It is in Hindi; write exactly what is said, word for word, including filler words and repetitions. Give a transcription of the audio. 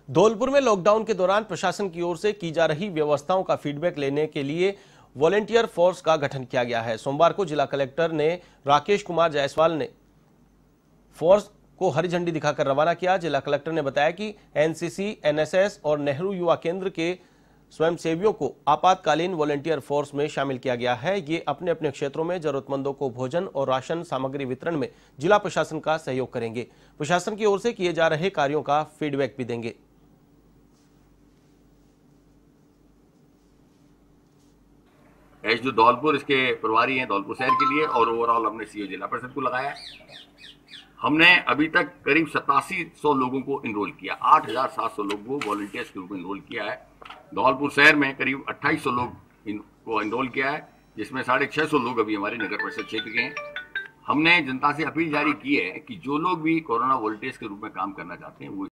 धौलपुर में लॉकडाउन के दौरान प्रशासन की ओर से की जा रही व्यवस्थाओं का फीडबैक लेने के लिए वॉलेंटियर फोर्स का गठन किया गया है। सोमवार को जिला कलेक्टर ने राकेश कुमार जायसवाल ने फोर्स को हरी झंडी दिखाकर रवाना किया। जिला कलेक्टर ने बताया कि एनसीसी, एनएसएस और नेहरू युवा केंद्र के स्वयंसेवियों को आपातकालीन वॉलेंटियर फोर्स में शामिल किया गया है। ये अपने अपने क्षेत्रों में जरूरतमंदों को भोजन और राशन सामग्री वितरण में जिला प्रशासन का सहयोग करेंगे। प्रशासन की ओर से किए जा रहे कार्यों का फीडबैक भी देंगे। एच जो धौलपुर इसके प्रभारी हैं धौलपुर शहर के लिए, और ओवरऑल हमने सीओ जिला परिषद को लगाया। हमने अभी तक करीब सतासी सौ लोगों को इनरोल किया, आठ हजार सात सौ लोगों को वॉलंटियर्स के रूप में इनरोल किया है। धौलपुर शहर में करीब अट्ठाईस सौ लोग इनको इनरोल किया है, जिसमें साढ़े छह सौ लोग अभी हमारे नगर परिषद क्षेत्र के हैं। हमने जनता से अपील जारी की है कि जो लोग भी कोरोना वॉलंटियर्स के रूप में काम करना चाहते हैं वो